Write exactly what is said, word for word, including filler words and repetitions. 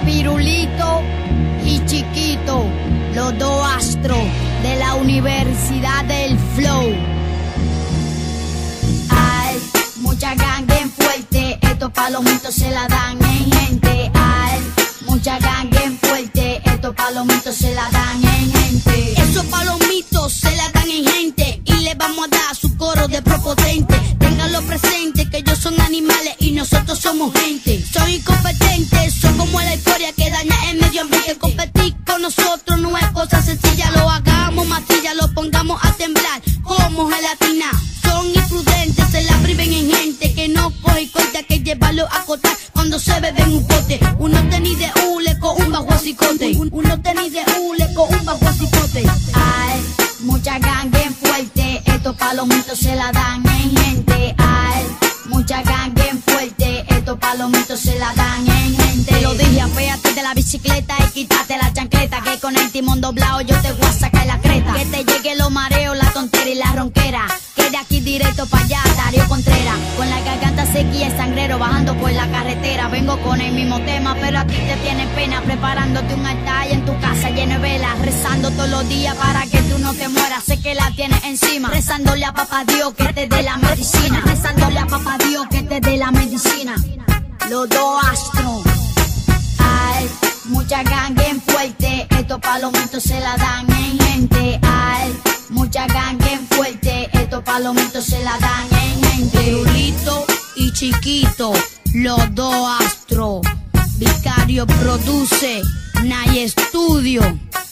Pirulito y Chiquito, los dos astros de la Universidad del Flow. Ay, mucha gangue en fuerte, estos palomitos se la dan en gente. Ay, mucha gangue en fuerte, estos palomitos se la dan en gente. Esos palomitos se la dan en gente y le vamos a dar su coro de propotente. Ténganlo presente que ellos son animales y nosotros somos gente. Son incompetentes, son como la historia que daña el medio ambiente. Competir con nosotros no es cosa sencilla, lo hagamos matilla, lo pongamos a temblar como gelatina. Son imprudentes, se la priven en gente que no coge corta, que llevarlo a cortar cuando se beben un pote. Uno tenis de hule con un bajo cicote, uno tenis de hule con un bajo cicote. Ay, mucha gangue en fuerte, estos palomitos se la dan en gente. Ay, mucha gangue en fuerte, estos palomitos se la dan en gente. Te lo dije, apéate de la bicicleta y quítate la chancleta, que con el timón doblado yo te voy a sacar la creta. Que te llegue los mareos, la tontera y la ronquera, que de aquí directo para allá, Darío Contreras. Con la garganta sequía y sangrero, bajando por la carretera. Vengo con el mismo tema, pero a ti te tiene pena. Preparándote un altar en tu casa lleno de velas, rezando todos los días para que tú no te mueras. Sé que la tienes encima, rezándole a papá Dios que te dé la medicina. Rezándole a papá Dios que te dé la medicina. Los dos astros. Ay, mucha gangue en fuerte, estos palomitos se la dan en gente. Ay, mucha gangue en fuerte, estos palomitos se la dan en gente. Pirulito y Chiquito, los dos astros. Vicario produce, Nay Studio.